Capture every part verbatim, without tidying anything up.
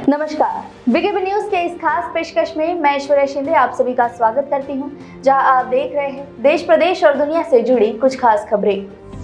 नमस्कार, BKB news के इस खास पेशकश में मैं ऐश्वर्या शिंदे आप सभी का स्वागत करती हूं, जहां आप देख रहे हैं देश प्रदेश और दुनिया से जुड़ी कुछ खास खबरें।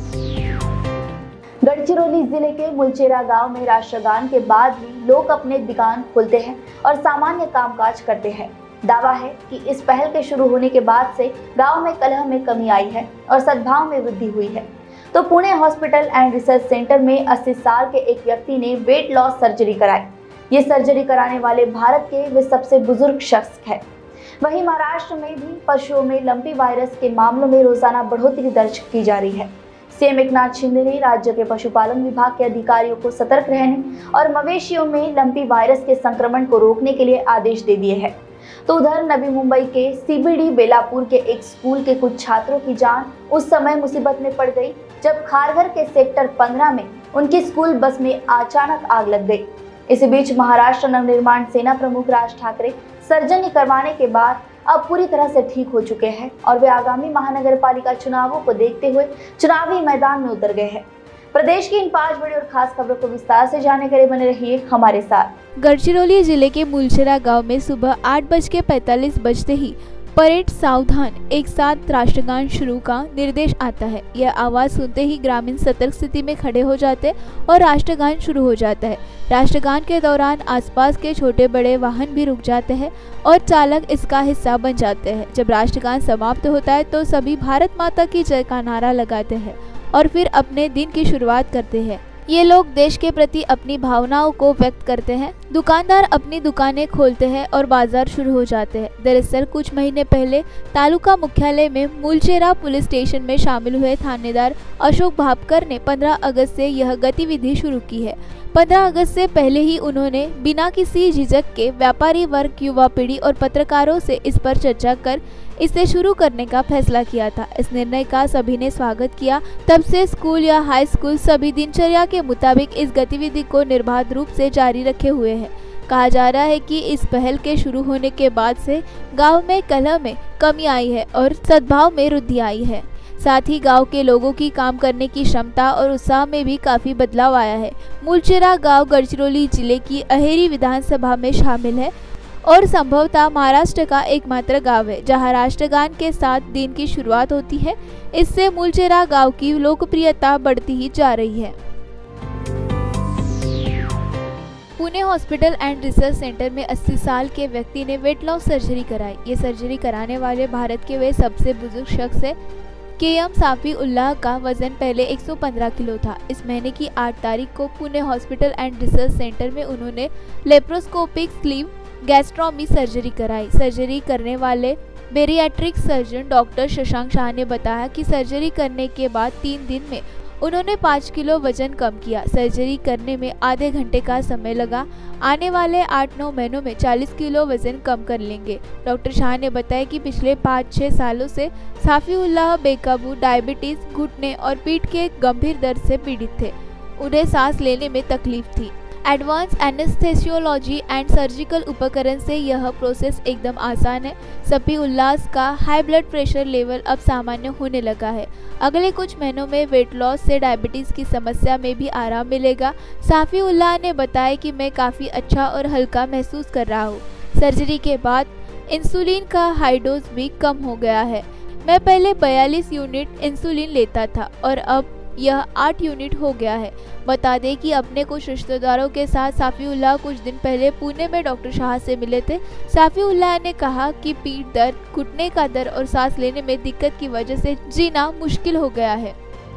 गढ़चिरौली जिले के मुलचेरा गांव में राष्ट्रगान के बाद भी लोग अपने दुकान खोलते हैं और सामान्य कामकाज करते हैं। दावा है कि इस पहल के शुरू होने के बाद से गांव में कलह में कमी आई है और सद्भाव में वृद्धि हुई है। तो Pune hospital and research centre में अस्सी साल के एक व्यक्ति ने वेट लॉस सर्जरी कराई। ये सर्जरी कराने वाले भारत के वे सबसे बुजुर्ग शख्स हैं। वहीं महाराष्ट्र में भी पशुओं में लंपी वायरस के मामलों में रोजाना बढ़ोतरी दर्ज की जा रही है। सीएम एकनाथ शिंदे ने राज्य के पशुपालन विभाग के अधिकारियों को सतर्क रहने और मवेशियों में लंपी वायरस के संक्रमण को रोकने के लिए आदेश दे दिए हैं। तो उधर नवी मुंबई के सीबीडी बेलापुर के एक स्कूल के कुछ छात्रों की जान उस समय मुसीबत में पड़ गई जब खारघर के सेक्टर पंद्रह में उनकी स्कूल बस में अचानक आग लग गई। इसी बीच महाराष्ट्र नवनिर्माण सेना प्रमुख राज ठाकरे सर्जरी करवाने के बाद अब पूरी तरह से ठीक हो चुके हैं और वे आगामी महानगर पालिका चुनावों को देखते हुए चुनावी मैदान में उतर गए हैं। प्रदेश की इन पांच बड़ी और खास खबरों को विस्तार से जानने के लिए बने रहिए हमारे साथ। गढ़चिरौली जिले के मुलचेरा गांव में सुबह आठ बज के पैंतालीस बजते ही परेड सावधान एक साथ राष्ट्रगान शुरू का निर्देश आता है। यह आवाज सुनते ही ग्रामीण सतर्क स्थिति में खड़े हो जाते और राष्ट्रगान शुरू हो जाता है। राष्ट्रगान के दौरान आसपास के छोटे बड़े वाहन भी रुक जाते हैं और चालक इसका हिस्सा बन जाते हैं। जब राष्ट्रगान समाप्त होता है तो सभी भारत माता की जय का नारा लगाते हैं और फिर अपने दिन की शुरुआत करते हैं। ये लोग देश के प्रति अपनी भावनाओं को व्यक्त करते हैं। दुकानदार अपनी दुकानें खोलते हैं और बाजार शुरू हो जाते हैं। दरअसल कुछ महीने पहले तालुका मुख्यालय में मुलचेरा पुलिस स्टेशन में शामिल हुए थानेदार अशोक भापकर ने पंद्रह अगस्त से यह गतिविधि शुरू की है। पंद्रह अगस्त से पहले ही उन्होंने बिना किसी झिझक के व्यापारी वर्ग, युवा पीढ़ी और पत्रकारों से इस पर चर्चा कर इसे शुरू करने का फैसला किया था। इस निर्णय का सभी ने स्वागत किया। तब से स्कूल या हाई स्कूल सभी दिनचर्या के मुताबिक इस गतिविधि को निर्बाध रूप से जारी रखे हुए हैं। कहा जा रहा है कि इस पहल के शुरू होने के बाद से गांव में कलह में कमी आई है और सद्भाव में वृद्धि आई है। साथ ही गांव के लोगों की काम करने की क्षमता और उत्साह में भी काफी बदलाव आया है। मुलचेरा गांव गढ़चिरौली जिले की अहेरी विधानसभा में शामिल है और संभवतः महाराष्ट्र का एकमात्र गांव है जहां राष्ट्रगान के साथ दिन की शुरुआत होती है। इससे मुलचेरा गांव की लोकप्रियता बढ़ती ही जा रही है। Pune hospital and research centre में अस्सी साल के व्यक्ति ने वेट लॉस सर्जरी कराई। ये सर्जरी कराने वाले भारत के वे सबसे बुजुर्ग शख्स है। के एम साफी उल्लाह का वजन पहले एक सौ पंद्रह किलो था। इस महीने की आठ तारीख को Pune hospital and research centre में उन्होंने लेप्रोस्कोपिक स्लीव गैस्ट्रोमी सर्जरी कराई। सर्जरी करने वाले bariatric surgeon doctor Shashank Shah ने बताया कि सर्जरी करने के बाद तीन दिन में उन्होंने पाँच किलो वजन कम किया। सर्जरी करने में आधे घंटे का समय लगा। आने वाले आठ नौ महीनों में चालीस किलो वजन कम कर लेंगे। डॉक्टर शाह ने बताया कि पिछले पाँच छः सालों से साफी उल्लाह बेकाबू डायबिटीज, घुटने और पीठ के गंभीर दर्द से पीड़ित थे। उन्हें सांस लेने में तकलीफ थी। एडवांस एनेस्थेसियोलॉजी एंड सर्जिकल उपकरण से यह प्रोसेस एकदम आसान है। सफी उल्लाह का हाई ब्लड प्रेशर लेवल अब सामान्य होने लगा है। अगले कुछ महीनों में वेट लॉस से डायबिटीज़ की समस्या में भी आराम मिलेगा। साफी उल्लाह ने बताया कि मैं काफ़ी अच्छा और हल्का महसूस कर रहा हूँ। सर्जरी के बाद इंसुलिन का हाई डोज भी कम हो गया है। मैं पहले बयालीस यूनिट इंसुलिन लेता था और अब यह आठ यूनिट हो गया है। बता दें कि अपने कुछ रिश्तेदारों के साथ साफी उल्लाह कुछ दिन पहले पुणे में डॉक्टर शाह से मिले थे। साफी उल्लाह ने कहा कि पीठ दर्द, घुटने का दर्द और सांस लेने में दिक्कत की वजह से जीना मुश्किल हो गया है।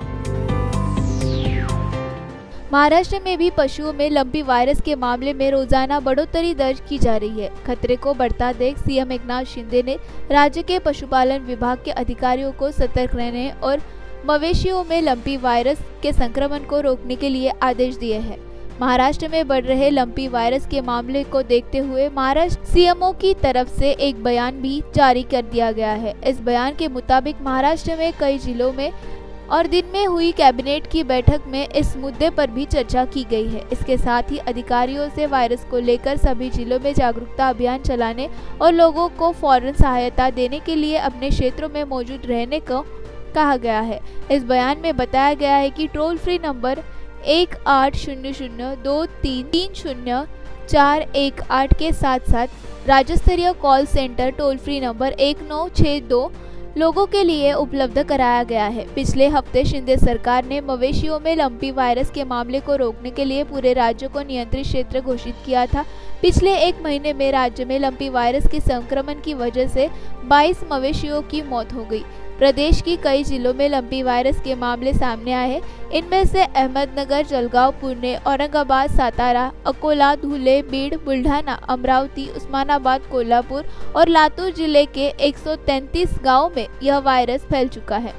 महाराष्ट्र में भी पशुओं में लंपी वायरस के मामले में रोजाना बढ़ोतरी दर्ज की जा रही है। खतरे को बढ़ता देख सीएम एकनाथ शिंदे ने राज्य के पशुपालन विभाग के अधिकारियों को सतर्क रहने और मवेशियों में लंपी वायरस के संक्रमण को रोकने के लिए आदेश दिए हैं। महाराष्ट्र में बढ़ रहे लंपी वायरस के मामले को देखते हुए महाराष्ट्र सीएमओ की तरफ से एक बयान भी जारी कर दिया गया है। इस बयान के मुताबिक महाराष्ट्र में कई जिलों में और दिन में हुई कैबिनेट की बैठक में इस मुद्दे पर भी चर्चा की गई है। इसके साथ ही अधिकारियों से वायरस को लेकर सभी जिलों में जागरूकता अभियान चलाने और लोगों को फौरन सहायता देने के लिए अपने क्षेत्रों में मौजूद रहने को कहा गया है। इस बयान में बताया गया है कि टोल फ्री नंबर एक आठ शून्य शून्य दो तीन तीन शून्य चार एक आठ के साथ साथ राज्य स्तरीय call centre toll free number एक नौ छह दो लोगों के लिए उपलब्ध कराया गया है। पिछले हफ्ते शिंदे सरकार ने मवेशियों में लंपी वायरस के मामले को रोकने के लिए पूरे राज्य को नियंत्रित क्षेत्र घोषित किया था। पिछले एक महीने में राज्य में लंपी वायरस के संक्रमण की वजह से बाईस मवेशियों की मौत हो गई। प्रदेश की कई जिलों में लंपी वायरस के मामले सामने आए हैं। इनमें से अहमदनगर, जलगांव, पुणे, औरंगाबाद, सातारा, अकोला, धुले, बीड़, बुल्ढाना, अमरावती, उस्मानाबाद, कोल्हापुर और लातूर जिले के एक सौ तैंतीस गाँव में यह वायरस फैल चुका है।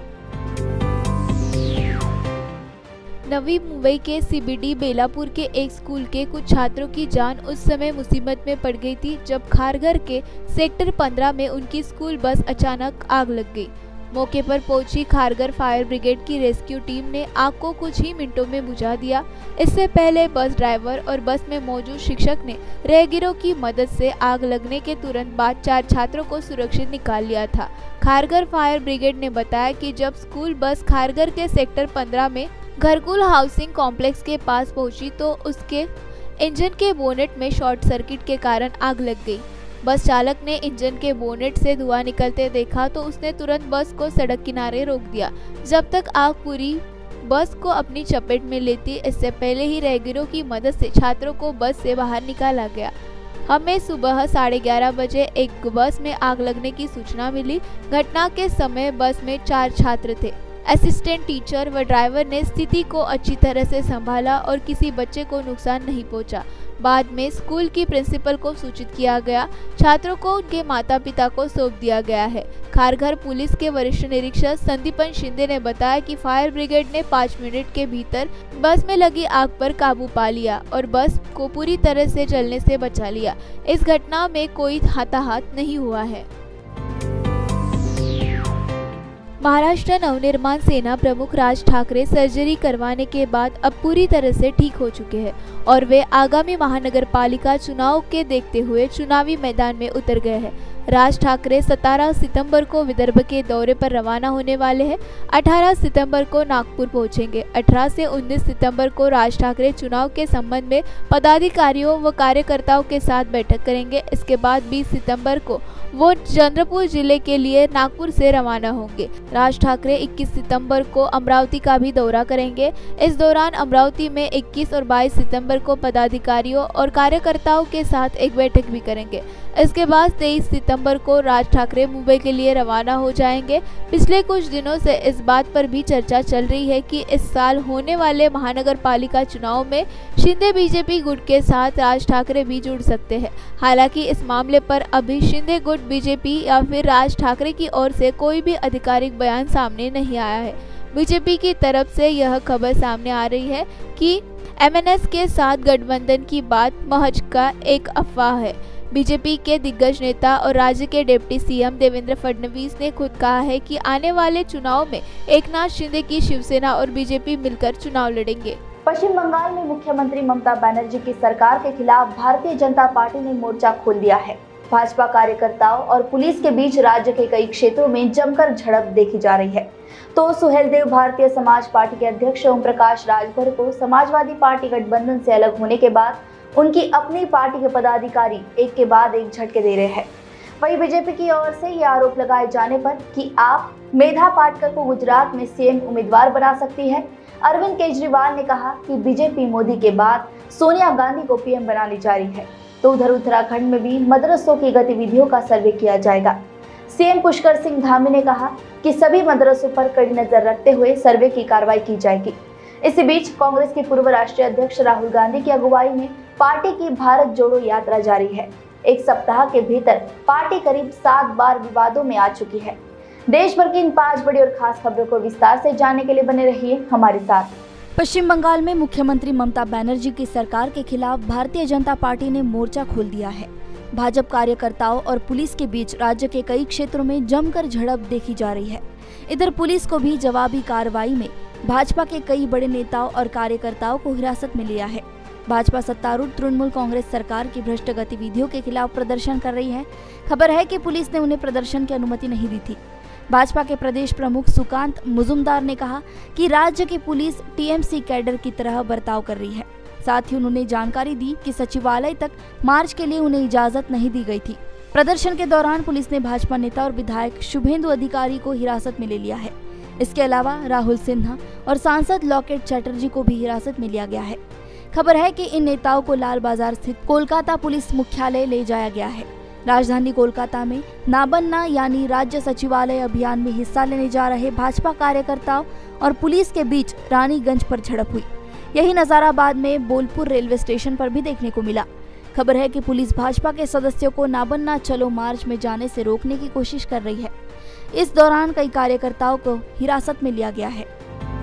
नवी मुंबई के सीबीडी बेलापुर के एक स्कूल के कुछ छात्रों की जान उस समय मुसीबत में पड़ गई थी जब खारघर के सेक्टर पंद्रह में उनकी स्कूल बस अचानक आग लग गई। मौके पर पहुंची खारघर फायर ब्रिगेड की रेस्क्यू टीम ने आग को कुछ ही मिनटों में बुझा दिया। इससे पहले बस ड्राइवर और बस में मौजूद शिक्षक ने राहगीरों की मदद से आग लगने के तुरंत बाद चार छात्रों को सुरक्षित निकाल लिया था। खारघर फायर ब्रिगेड ने बताया कि जब स्कूल बस खारघर के सेक्टर पंद्रह में घरकुल हाउसिंग कॉम्प्लेक्स के पास पहुंची तो उसके इंजन के बोनेट में शॉर्ट सर्किट के कारण आग लग गई। बस चालक ने इंजन के बोनेट से धुआं निकलते देखा तो उसने तुरंत बस को सड़क किनारे रोक दिया जब तक आग पूरी बस को अपनी चपेट में लेती। इससे पहले ही राहगीरों की मदद से छात्रों को बस से बाहर निकाला गया। हमें सुबह साढ़े ग्यारह बजे एक बस में आग लगने की सूचना मिली। घटना के समय बस में चार छात्र थे। असिस्टेंट टीचर व ड्राइवर ने स्थिति को अच्छी तरह से संभाला और किसी बच्चे को नुकसान नहीं पहुंचा। बाद में स्कूल की प्रिंसिपल को सूचित किया गया। छात्रों को उनके माता पिता को सौंप दिया गया है। खारघर पुलिस के वरिष्ठ निरीक्षक संदीपन शिंदे ने बताया कि फायर ब्रिगेड ने पाँच मिनट के भीतर बस में लगी आग पर काबू पा लिया और बस को पूरी तरह से जलने से बचा लिया। इस घटना में कोई हताहत नहीं हुआ है। महाराष्ट्र नवनिर्माण सेना प्रमुख राज ठाकरे सर्जरी करवाने के बाद अब पूरी तरह से ठीक हो चुके हैं और वे आगामी महानगर पालिका चुनाव के देखते हुए चुनावी मैदान में उतर गए हैं। राज ठाकरे सत्रह सितंबर को विदर्भ के दौरे पर रवाना होने वाले हैं। अठारह सितंबर को नागपुर पहुंचेंगे। अठारह से उन्नीस सितंबर को राज ठाकरे चुनाव के संबंध में पदाधिकारियों व कार्यकर्ताओं के साथ बैठक करेंगे। इसके बाद बीस सितंबर को वो चंद्रपुर जिले के लिए नागपुर से रवाना होंगे। राज ठाकरे इक्कीस सितंबर को अमरावती का भी दौरा करेंगे। इस दौरान अमरावती में इक्कीस और बाईस सितंबर को पदाधिकारियों और कार्यकर्ताओं के साथ एक बैठक भी करेंगे। इसके बाद तेईस सितंबर को राज ठाकरे मुंबई के लिए रवाना हो जाएंगे। पिछले कुछ दिनों से इस बात पर भी चर्चा चल रही है कि इस साल होने वाले महानगर पालिका चुनाव में शिंदे बीजेपी गुट के साथ राज ठाकरे भी जुड़ सकते हैं। हालांकि इस मामले पर अभी शिंदे गुट, बीजेपी या फिर राज ठाकरे की ओर से कोई भी आधिकारिक बयान सामने नहीं आया है। बीजेपी की तरफ से यह खबर सामने आ रही है कि एमएनएस के साथ गठबंधन की बात महज का एक अफवाह है। बीजेपी के दिग्गज नेता और राज्य के डिप्टी सीएम देवेंद्र फडणवीस ने खुद कहा है कि आने वाले चुनाव में एकनाथ शिंदे की शिवसेना और बीजेपी मिलकर चुनाव लड़ेंगे। पश्चिम बंगाल में मुख्यमंत्री ममता बनर्जी की सरकार के खिलाफ भारतीय जनता पार्टी ने मोर्चा खोल दिया है। भाजपा कार्यकर्ताओं और पुलिस के बीच राज्य के कई क्षेत्रों में जमकर झड़प देखी जा रही है। तो सुहेलदेव भारतीय समाज पार्टी के अध्यक्ष ओम प्रकाश राजभर को समाजवादी पार्टी गठबंधन से अलग होने के बाद उनकी अपनी पार्टी के पदाधिकारी एक के बाद एक झटके दे रहे हैं। वहीं बीजेपी की ओर से ये आरोप लगाए जाने पर कि आप मेधा पाटकर को गुजरात में सीएम उम्मीदवार बना सकती है। अरविंद केजरीवाल ने कहा कि बीजेपी मोदी के बाद सोनिया गांधी को पीएम बनाने जा रही है। तो उधर उत्तराखंड में भी मदरसों की गतिविधियों का सर्वे किया जाएगा। सीएम पुष्कर सिंह धामी ने कहा कि सभी मदरसों पर कड़ी नजर रखते हुए सर्वे की कार्रवाई की जाएगी। इसी बीच कांग्रेस के पूर्व राष्ट्रीय अध्यक्ष राहुल गांधी की अगुवाई में पार्टी की भारत जोड़ो यात्रा जारी है। एक सप्ताह के भीतर पार्टी करीब सात बार विवादों में आ चुकी है। देश भर की इन पांच बड़ी और खास खबरों को विस्तार से जानने के लिए बने रहिए हमारे साथ। पश्चिम बंगाल में मुख्यमंत्री ममता बनर्जी की सरकार के खिलाफ भारतीय जनता पार्टी ने मोर्चा खोल दिया है। भाजपा कार्यकर्ताओं और पुलिस के बीच राज्य के कई क्षेत्रों में जमकर झड़प देखी जा रही है। इधर पुलिस को भी जवाबी कार्रवाई में भाजपा के कई बड़े नेताओं और कार्यकर्ताओं को हिरासत में लिया है। भाजपा सत्तारूढ़ तृणमूल कांग्रेस सरकार की भ्रष्ट गतिविधियों के खिलाफ प्रदर्शन कर रही है। खबर है कि पुलिस ने उन्हें प्रदर्शन की अनुमति नहीं दी थी। भाजपा के प्रदेश प्रमुख सुकांत मुजुमदार ने कहा कि राज्य की पुलिस टीएमसी कैडर की तरह बर्ताव कर रही है। साथ ही उन्होंने जानकारी दी कि सचिवालय तक मार्च के लिए उन्हें इजाजत नहीं दी गई थी। प्रदर्शन के दौरान पुलिस ने भाजपा नेता और विधायक शुभेंदु अधिकारी को हिरासत में ले लिया है। इसके अलावा राहुल सिन्हा और सांसद लॉकेट चैटर्जी को भी हिरासत में लिया गया है। खबर है कि इन नेताओं को लाल बाजार स्थित कोलकाता पुलिस मुख्यालय ले जाया गया है। राजधानी कोलकाता में ना बनना यानी राज्य सचिवालय अभियान में हिस्सा लेने जा रहे भाजपा कार्यकर्ताओं और पुलिस के बीच रानीगंज पर झड़प हुई। यही नजारा बाद में बोलपुर रेलवे स्टेशन पर भी देखने को मिला। खबर है कि पुलिस भाजपा के सदस्यों को ना बनना चलो मार्च में जाने से रोकने की कोशिश कर रही है। इस दौरान कई कार्यकर्ताओं को हिरासत में लिया गया है।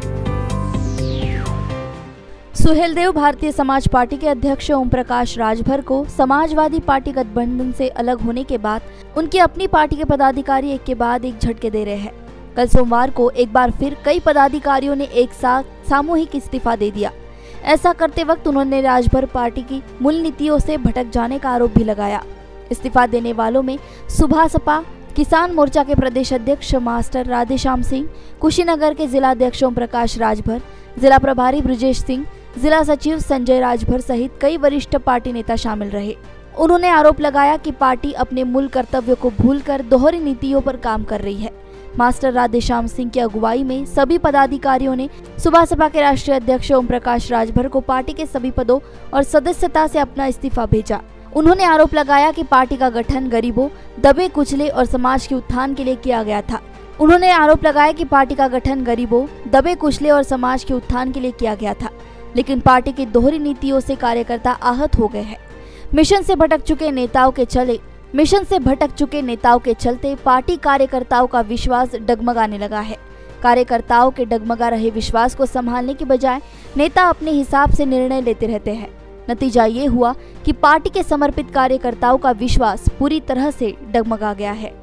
सुहेलदेव भारतीय समाज पार्टी के अध्यक्ष ओम प्रकाश राजभर को समाजवादी पार्टी गठबंधन से अलग होने के बाद उनकी अपनी पार्टी के पदाधिकारी एक के बाद एक झटके दे रहे हैं। कल सोमवार को एक बार फिर कई पदाधिकारियों ने एक साथ सामूहिक इस्तीफा दे दिया। ऐसा करते वक्त उन्होंने राजभर पार्टी की मूल नीतियों से भटक जाने का आरोप भी लगाया। इस्तीफा देने वालों में सुभासपा किसान मोर्चा के प्रदेश अध्यक्ष मास्टर राधेश्याम सिंह, कुशीनगर के जिला अध्यक्ष ओम प्रकाश राजभर, जिला प्रभारी ब्रजेश सिंह, जिला सचिव संजय राजभर सहित कई वरिष्ठ पार्टी नेता शामिल रहे। उन्होंने आरोप लगाया कि पार्टी अपने मूल कर्तव्यों को भूलकर दोहरी नीतियों पर काम कर रही है। मास्टर राधेश्याम सिंह की अगुवाई में सभी पदाधिकारियों ने सुभासपा के राष्ट्रीय अध्यक्ष ओम प्रकाश राजभर को पार्टी के सभी पदों और सदस्यता से अपना इस्तीफा भेजा। उन्होंने आरोप लगाया कि पार्टी का गठन गरीबों, दबे कुचले और समाज के उत्थान के लिए किया गया था। उन्होंने आरोप लगाया कि पार्टी का गठन गरीबों, दबे कुचले और समाज के उत्थान के लिए किया गया था, लेकिन पार्टी की दोहरी नीतियों से कार्यकर्ता आहत हो गए हैं। मिशन से भटक चुके नेताओं के चले मिशन से भटक चुके नेताओं के चलते पार्टी कार्यकर्ताओं का विश्वास डगमगाने लगा है। कार्यकर्ताओं के डगमगा रहे विश्वास को संभालने की बजाय नेता अपने हिसाब से निर्णय लेते रहते हैं। नतीजा ये हुआ कि पार्टी के समर्पित कार्यकर्ताओं का विश्वास पूरी तरह से डगमगा गया है।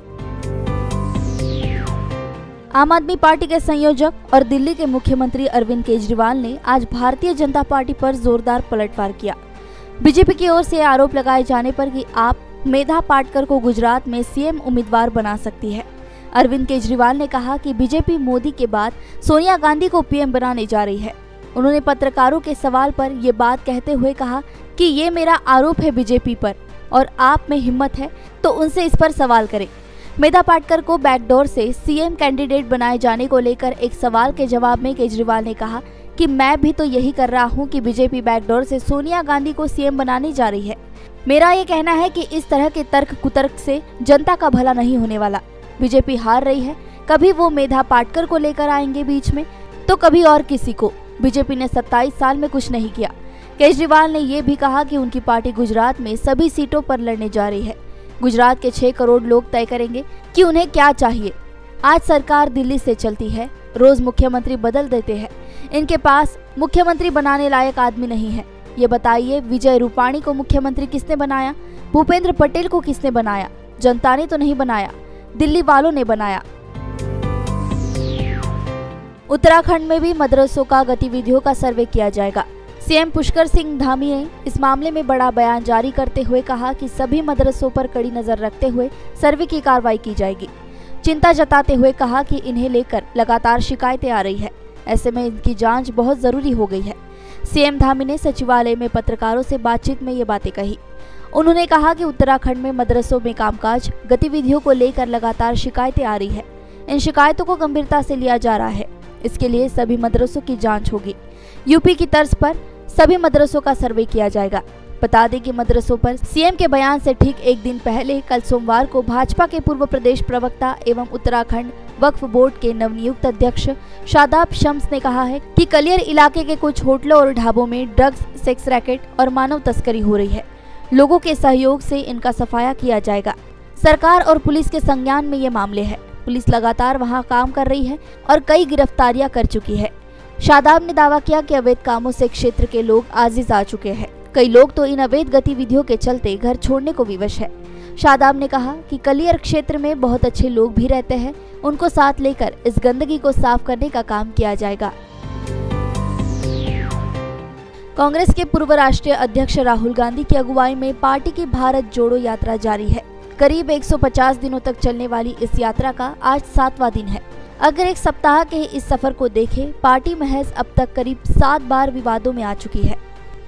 आम आदमी पार्टी के संयोजक और दिल्ली के मुख्यमंत्री अरविंद केजरीवाल ने आज भारतीय जनता पार्टी पर जोरदार पलटवार किया। बीजेपी की ओर से आरोप लगाए जाने पर कि आप मेधा पाटकर को गुजरात में सीएम उम्मीदवार बना सकती है। अरविंद केजरीवाल ने कहा कि बीजेपी मोदी के बाद सोनिया गांधी को पीएम बनाने जा रही है। उन्होंने पत्रकारों के सवाल पर ये बात कहते हुए कहा कि ये मेरा आरोप है बीजेपी पर और आप में हिम्मत है तो उनसे इस पर सवाल करें। मेधा पाटकर को बैकडोर से सीएम कैंडिडेट बनाए जाने को लेकर एक सवाल के जवाब में केजरीवाल ने कहा कि मैं भी तो यही कर रहा हूं कि बीजेपी बैकडोर से सोनिया गांधी को सीएम बनाने जा रही है। मेरा ये कहना है कि इस तरह के तर्क कुतर्क से जनता का भला नहीं होने वाला। बीजेपी हार रही है, कभी वो मेधा पाटकर को लेकर आएंगे बीच में तो कभी और किसी को। बीजेपी ने सत्ताईस साल में कुछ नहीं किया। केजरीवाल ने ये भी कहा कि उनकी पार्टी गुजरात में सभी सीटों पर लड़ने जा रही है। गुजरात के छह करोड़ लोग तय करेंगे कि उन्हें क्या चाहिए। आज सरकार दिल्ली से चलती है, रोज मुख्यमंत्री बदल देते हैं। इनके पास मुख्यमंत्री बनाने लायक आदमी नहीं है। ये बताइए, विजय रूपाणी को मुख्यमंत्री किसने बनाया? भूपेंद्र पटेल को किसने बनाया? जनता ने तो नहीं बनाया, दिल्ली वालों ने बनाया। उत्तराखंड में भी मदरसों का गतिविधियों का सर्वे किया जाएगा। सीएम पुष्कर सिंह धामी ने इस मामले में बड़ा बयान जारी करते हुए कहा कि सभी मदरसों पर कड़ी नजर रखते हुए सर्वे की कार्रवाई की जाएगी। चिंता जताते हुए कहा कि इन्हें लेकर लगातार शिकायतें आ रही है, ऐसे में इनकी जांच बहुत जरूरी हो गई है। सीएम धामी ने सचिवालय में पत्रकारों से बातचीत में ये बातें कही। उन्होंने कहा कि उत्तराखंड में मदरसों में कामकाज गतिविधियों को लेकर लगातार शिकायतें आ रही है। इन शिकायतों को गंभीरता से लिया जा रहा है। इसके लिए सभी मदरसों की जांच होगी। यूपी की तर्ज पर सभी मदरसों का सर्वे किया जाएगा। बता दें कि मदरसों पर सीएम के बयान से ठीक एक दिन पहले कल सोमवार को भाजपा के पूर्व प्रदेश प्रवक्ता एवं उत्तराखंड वक्फ बोर्ड के नवनियुक्त अध्यक्ष शादाब शम्स ने कहा है कि कलियर इलाके के कुछ होटलों और ढाबों में ड्रग्स, सेक्स रैकेट और मानव तस्करी हो रही है। लोगों के सहयोग से इनका सफाया किया जाएगा। सरकार और पुलिस के संज्ञान में ये मामले हैं। पुलिस लगातार वहां काम कर रही है और कई गिरफ्तारियां कर चुकी है। शादाब ने दावा किया कि अवैध कामों से क्षेत्र के लोग आजिज आ चुके हैं। कई लोग तो इन अवैध गतिविधियों के चलते घर छोड़ने को विवश है। शादाब ने कहा कि कलियर क्षेत्र में बहुत अच्छे लोग भी रहते हैं, उनको साथ लेकर इस गंदगी को साफ करने का काम किया जाएगा। कांग्रेस के पूर्व राष्ट्रीय अध्यक्ष राहुल गांधी की अगुवाई में पार्टी की भारत जोड़ो यात्रा जारी है। करीब एक सौ पचास दिनों तक चलने वाली इस यात्रा का आज सातवां दिन है। अगर एक सप्ताह के इस सफर को देखें, पार्टी महज अब तक करीब सात बार विवादों में आ चुकी है।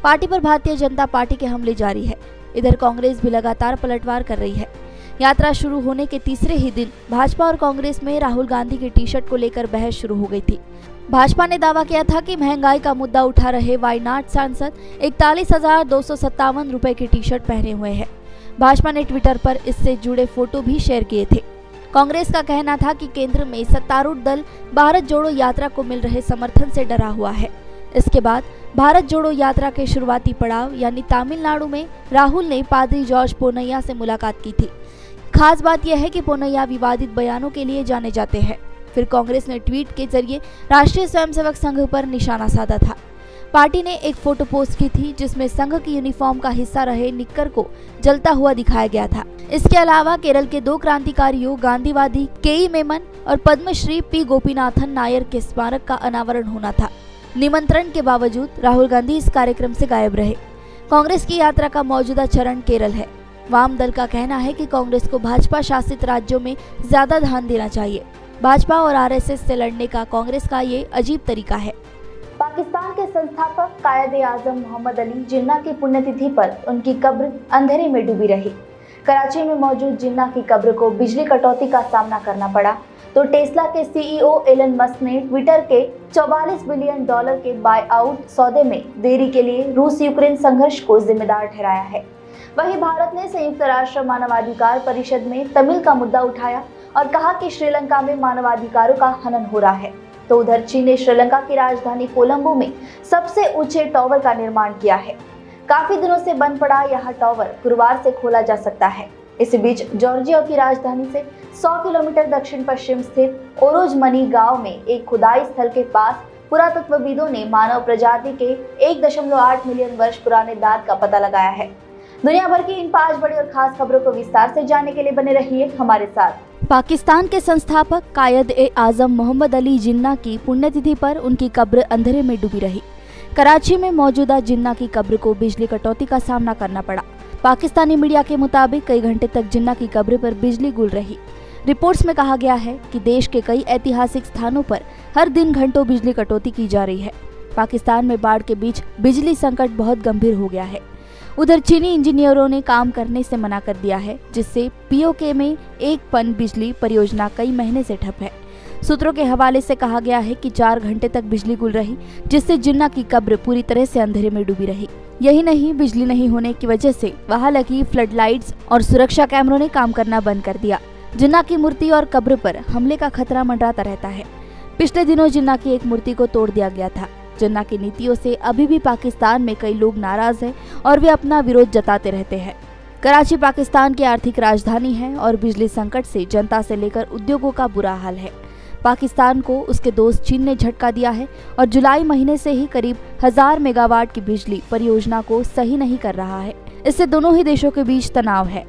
पार्टी पर भारतीय जनता पार्टी के हमले जारी है। इधर कांग्रेस भी लगातार पलटवार कर रही है। यात्रा शुरू होने के तीसरे ही दिन भाजपा और कांग्रेस में राहुल गांधी की टी शर्ट को लेकर बहस शुरू हो गई थी। भाजपा ने दावा किया था कि महंगाई का मुद्दा उठा रहे वायनाड सांसद इकतालीस हजार दो सौ सत्तावन रुपए की टी शर्ट पहने हुए हैं। भाजपा ने ट्विटर पर इससे जुड़े फोटो भी शेयर किए थे। कांग्रेस का कहना था कि केंद्र में सत्तारूढ़ दल भारत जोड़ो यात्रा को मिल रहे समर्थन से डरा हुआ है। इसके बाद भारत जोड़ो यात्रा के शुरुआती पड़ाव यानी तमिलनाडु में राहुल ने पादरी जॉर्ज पोन्नैया से मुलाकात की थी। खास बात यह है कि पोन्नैया विवादित बयानों के लिए जाने जाते हैं। फिर कांग्रेस ने ट्वीट के जरिए राष्ट्रीय स्वयंसेवक संघ पर निशाना साधा था। पार्टी ने एक फोटो पोस्ट की थी जिसमें संघ की यूनिफॉर्म का हिस्सा रहे निक्कर को जलता हुआ दिखाया गया था। इसके अलावा केरल के दो क्रांतिकारियों गांधीवादी के ई मेमन और पद्मश्री पी गोपीनाथन नायर के स्मारक का अनावरण होना था। निमंत्रण के बावजूद राहुल गांधी इस कार्यक्रम से गायब रहे। कांग्रेस की यात्रा का मौजूदा चरण केरल है। वाम दल का कहना है कि कांग्रेस को भाजपा शासित राज्यों में ज्यादा ध्यान देना चाहिए। भाजपा और आर एस एस से लड़ने का कांग्रेस का ये अजीब तरीका है। पाकिस्तान के संस्थापक कायद-ए-आजम मोहम्मद अली जिन्ना की पुण्यतिथि पर उनकी कब्र अंधेरे में डूबी रही। कराची में मौजूद जिन्ना की कब्र को बिजली कटौती का सामना करना पड़ा तो टेस्ला के C E O Elon Musk ने ट्विटर के चौवालीस बिलियन डॉलर के बाय आउट सौदे में देरी के लिए रूस यूक्रेन संघर्ष को जिम्मेदार ठहराया है। वहीं भारत ने संयुक्त राष्ट्र मानवाधिकार परिषद में तमिल का मुद्दा उठाया और कहा कि श्रीलंका में मानवाधिकारों का हनन हो रहा है। तो उधर चीन ने श्रीलंका की राजधानी कोलंबो में सबसे ऊंचे टावर का निर्माण किया है। काफी दिनों से बंद पड़ा यह टावर गुरुवार से खोला जा सकता है। इस बीच जॉर्जिया की राजधानी से सौ किलोमीटर दक्षिण पश्चिम स्थित ओरोजमनी गांव में एक खुदाई स्थल के पास पुरातत्वविदों ने मानव प्रजाति के एक दशमलव आठ मिलियन वर्ष पुराने दांत का पता लगाया है। दुनिया भर की इन पांच बड़ी और खास खबरों को विस्तार से जानने के लिए बने रहिए हमारे साथ। पाकिस्तान के संस्थापक कायद-ए-आजम मोहम्मद अली जिन्ना की पुण्यतिथि पर उनकी कब्र अंधेरे में डूबी रही। कराची में मौजूदा जिन्ना की कब्र को बिजली कटौती का सामना करना पड़ा। पाकिस्तानी मीडिया के मुताबिक कई घंटे तक जिन्ना की कब्र पर बिजली गुल रही। रिपोर्ट्स में कहा गया है कि देश के कई ऐतिहासिक स्थानों पर हर दिन घंटों बिजली कटौती की जा रही है। पाकिस्तान में बाढ़ के बीच बिजली संकट बहुत गंभीर हो गया है। उधर चीनी इंजीनियरों ने काम करने से मना कर दिया है, जिससे पी ओ के में एक पन बिजली परियोजना कई महीने से ठप है। सूत्रों के हवाले से कहा गया है कि चार घंटे तक बिजली गुल रही, जिससे जिन्ना की कब्र पूरी तरह से अंधेरे में डूबी रही। यही नहीं, बिजली नहीं होने की वजह से वहां लगी फ्लड लाइट्स और सुरक्षा कैमरों ने काम करना बंद कर दिया। जिन्ना की मूर्ति और कब्र पर हमले का खतरा मंडराता रहता है। पिछले दिनों जिन्ना की एक मूर्ति को तोड़ दिया गया था। जिन्ना की नीतियों से अभी भी पाकिस्तान में कई लोग नाराज हैं और वे अपना विरोध जताते रहते हैं। कराची पाकिस्तान की आर्थिक राजधानी है और बिजली संकट से जनता से लेकर उद्योगों का बुरा हाल है। पाकिस्तान को उसके दोस्त चीन ने झटका दिया है और जुलाई महीने से ही करीब हजार मेगावाट की बिजली परियोजना को सही नहीं कर रहा है। इससे दोनों ही देशों के बीच तनाव है।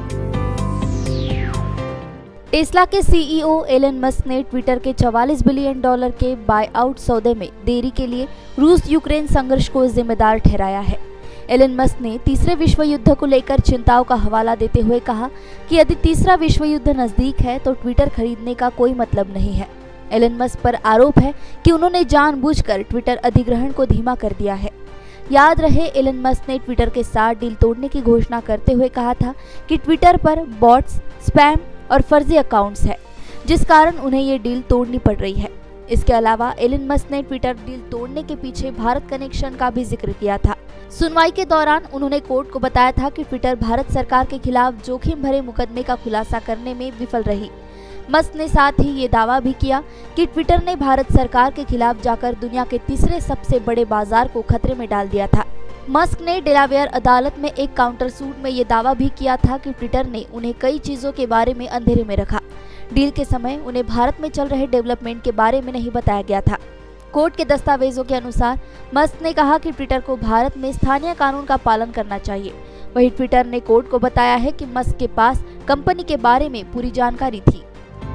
टेस्ला के C E O Elon Musk ने ट्विटर के चौवालीस बिलियन डॉलर के बाय आउट सौदे में देरी के लिए रूस यूक्रेन संघर्ष को जिम्मेदार ठहराया है। एलन मस्क ने तीसरे विश्व युद्ध को लेकर चिंताओं का हवाला देते हुए कहा कि यदि तीसरा विश्व युद्ध नजदीक है तो ट्विटर खरीदने का कोई मतलब नहीं है। एलन मस्क पर आरोप है कि उन्होंने जानबूझकर ट्विटर अधिग्रहण को धीमा कर दिया है। याद रहे, एलन मस्क ने ट्विटर के साथ डील तोड़ने की घोषणा करते हुए कहा था कि ट्विटर पर बॉट्स, स्पैम और फर्जी अकाउंट्स है, जिस कारण उन्हें ये डील तोड़नी पड़ रही है। इसके अलावा एलन मस्क ने ट्विटर डील तोड़ने के पीछे भारत कनेक्शन का भी जिक्र किया था। सुनवाई के दौरान उन्होंने कोर्ट को बताया था कि ट्विटर भारत सरकार के खिलाफ जोखिम भरे मुकदमे का खुलासा करने में विफल रही। मस्क ने साथ ही ये दावा भी किया कि ट्विटर ने भारत सरकार के खिलाफ जाकर दुनिया के तीसरे सबसे बड़े बाजार को खतरे में डाल दिया था। मस्क ने डेलावेयर अदालत में एक काउंटर सूट में ये दावा भी किया था कि ट्विटर ने उन्हें कई चीजों के बारे में अंधेरे में रखा। डील के समय उन्हें भारत में चल रहे डेवलपमेंट के बारे में नहीं बताया गया था। कोर्ट के दस्तावेजों के अनुसार मस्क ने कहा कि ट्विटर को भारत में स्थानीय कानून का पालन करना चाहिए। वहीं ट्विटर ने कोर्ट को बताया है कि मस्क के पास कंपनी के बारे में पूरी जानकारी थी।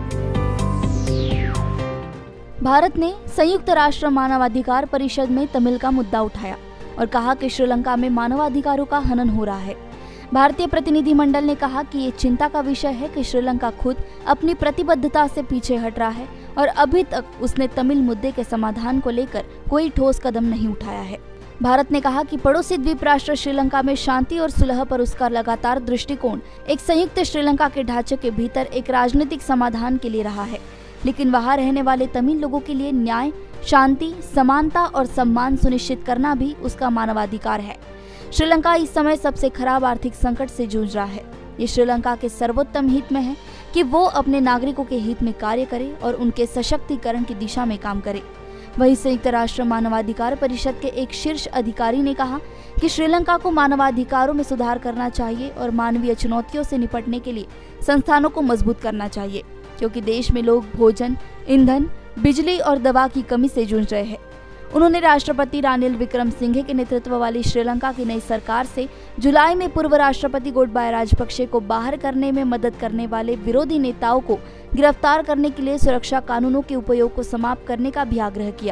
भारत ने संयुक्त राष्ट्र मानवाधिकार परिषद में तमिल का मुद्दा उठाया और कहा कि श्रीलंका में मानवाधिकारों का हनन हो रहा है। भारतीय प्रतिनिधिमंडल ने कहा कि ये चिंता का विषय है कि श्रीलंका खुद अपनी प्रतिबद्धता से पीछे हट रहा है और अभी तक उसने तमिल मुद्दे के समाधान को लेकर कोई ठोस कदम नहीं उठाया है। भारत ने कहा कि पड़ोसी द्वीप राष्ट्र श्रीलंका में शांति और सुलह पर उसका लगातार दृष्टिकोण एक संयुक्त श्रीलंका के ढांचे के भीतर एक राजनीतिक समाधान के लिए रहा है, लेकिन वहां रहने वाले तमिल लोगों के लिए न्याय, शांति, समानता और सम्मान सुनिश्चित करना भी उसका मानवाधिकार है। श्रीलंका इस समय सबसे खराब आर्थिक संकट से जूझ रहा है। ये श्रीलंका के सर्वोत्तम हित में है कि वो अपने नागरिकों के हित में कार्य करे और उनके सशक्तिकरण की दिशा में काम करे। वहीं संयुक्त राष्ट्र मानवाधिकार परिषद के एक शीर्ष अधिकारी ने कहा कि श्रीलंका को मानवाधिकारों में सुधार करना चाहिए और मानवीय चुनौतियों से निपटने के लिए संस्थानों को मजबूत करना चाहिए, क्योंकि देश में लोग भोजन, ईंधन, बिजली और दवा की कमी से जूझ रहे हैं। उन्होंने राष्ट्रपति रानिल विक्रमसिंघे के नेतृत्व वाली श्रीलंका की नई सरकार से जुलाई में पूर्व राष्ट्रपति गोटबाया राजपक्षे को बाहर करने में मदद करने वाले विरोधी नेताओं को गिरफ्तार करने के लिए सुरक्षा कानूनों के उपयोग को समाप्त करने का भी आग्रह किया।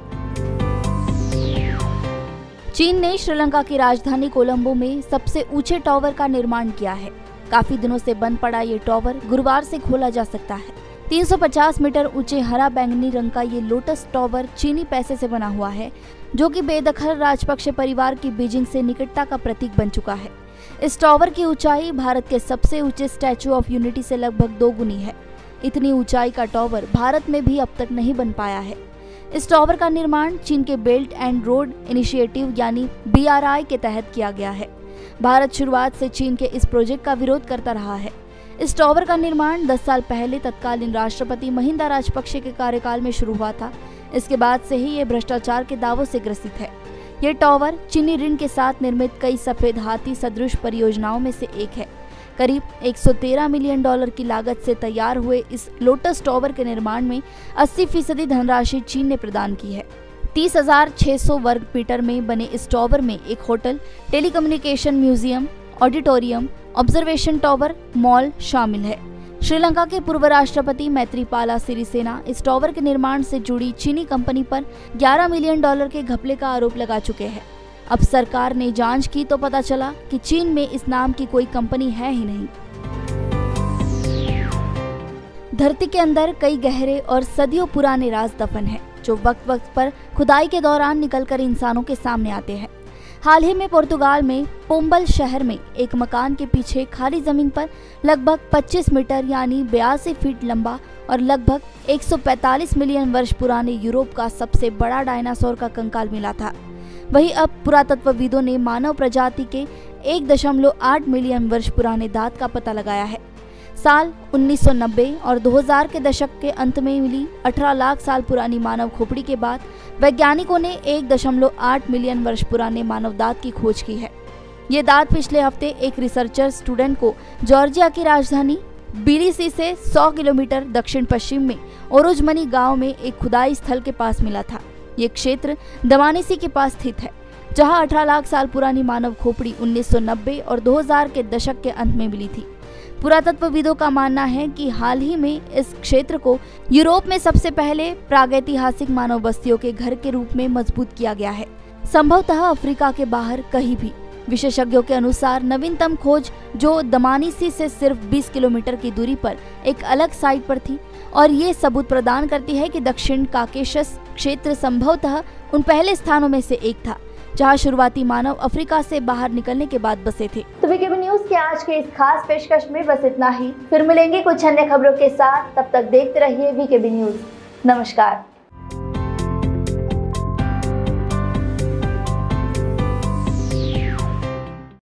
चीन ने श्रीलंका की राजधानी कोलंबो में सबसे ऊंचे टावर का निर्माण किया है। काफी दिनों से बंद पड़ा ये टावर गुरुवार से खोला जा सकता है। तीन सौ पचास मीटर ऊंचे हरा बैंगनी रंग का ये लोटस टावर चीनी पैसे से बना हुआ है, जो कि बेदखल राजपक्षे परिवार की बीजिंग से निकटता का प्रतीक बन चुका है। इस टावर की ऊंचाई भारत के सबसे ऊंचे स्टैचू ऑफ यूनिटी से लगभग दो गुनी है। इतनी ऊंचाई का टावर भारत में भी अब तक नहीं बन पाया है। इस टावर का निर्माण चीन के बेल्ट एंड रोड इनिशिएटिव यानी बी आर आई के तहत किया गया है। भारत शुरुआत से चीन के इस प्रोजेक्ट का विरोध करता रहा है। इस टावर का निर्माण दस साल पहले तत्कालीन राष्ट्रपति महिंदा राजपक्षे के कार्यकाल में शुरू हुआ था। इसके बाद से ही ये भ्रष्टाचार के दावों से ग्रसित है। ये टावर चीनी ऋण के साथ निर्मित कई सफेद हाथी सदृश परियोजनाओं में से एक है। करीब एक सौ तेरह मिलियन डॉलर की लागत से तैयार हुए इस लोटस टावर के निर्माण में अस्सी फीसदी धनराशि चीन ने प्रदान की है। तीस हजार छह सौ वर्ग मीटर में बने इस टावर में एक hotel, telecommunication museum, auditorium, observation tower, mall शामिल है। श्रीलंका के पूर्व राष्ट्रपति मैत्रीपाला सिरिसेना इस टावर के निर्माण से जुड़ी चीनी कंपनी पर ग्यारह मिलियन डॉलर के घपले का आरोप लगा चुके हैं। अब सरकार ने जांच की तो पता चला कि चीन में इस नाम की कोई कंपनी है ही नहीं। धरती के अंदर कई गहरे और सदियों पुराने राज दफन हैं, जो वक्त वक्त पर खुदाई के दौरान निकलकर इंसानों के सामने आते हैं। हाल ही में पुर्तगाल में पोम्बल शहर में एक मकान के पीछे खाली जमीन पर लगभग पच्चीस मीटर यानी बयासी फीट लंबा और लगभग एक सौ पैंतालीस मिलियन वर्ष पुराने यूरोप का सबसे बड़ा डायनासोर का कंकाल मिला था। वहीं अब पुरातत्वविदों ने मानव प्रजाति के एक दशमलव आठ मिलियन वर्ष पुराने दांत का पता लगाया है। साल उन्नीस सौ नब्बे और दो हज़ार के दशक के अंत में मिली अठारह लाख साल पुरानी मानव खोपड़ी के बाद वैज्ञानिकों ने एक दशमलव आठ मिलियन वर्ष पुराने मानव दांत की खोज की है। ये दांत पिछले हफ्ते एक रिसर्चर स्टूडेंट को जॉर्जिया की राजधानी बिलिसी से सौ किलोमीटर दक्षिण पश्चिम में ओरोजमनी गांव में एक खुदाई स्थल के पास मिला था। ये क्षेत्र दमानिसी के पास स्थित है, जहां अठारह लाख साल पुरानी मानव खोपड़ी उन्नीस सौ नब्बे और दो हज़ार के दशक के अंत में मिली थी। पुरातत्वविदों का मानना है कि हाल ही में इस क्षेत्र को यूरोप में सबसे पहले प्रागैतिहासिक मानव बस्तियों के घर के रूप में मजबूत किया गया है, संभवतः अफ्रीका के बाहर कहीं भी। विशेषज्ञों के अनुसार नवीनतम खोज, जो दमानिसी से सिर्फ बीस किलोमीटर की दूरी पर एक अलग साइट पर थी, और ये सबूत प्रदान करती है कि दक्षिण काकेशस क्षेत्र संभवतः उन पहले स्थानों में से एक था जहां शुरुआती मानव अफ्रीका से बाहर निकलने के बाद बसे थे। तो वीकेबी न्यूज के आज के इस खास पेशकश में बस इतना ही। फिर मिलेंगे कुछ अन्य खबरों के साथ, तब तक देखते रहिए वीकेबी न्यूज। नमस्कार।